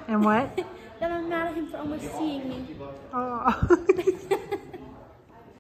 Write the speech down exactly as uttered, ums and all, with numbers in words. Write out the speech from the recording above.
And what? That I'm mad at him for almost seeing me. Oh.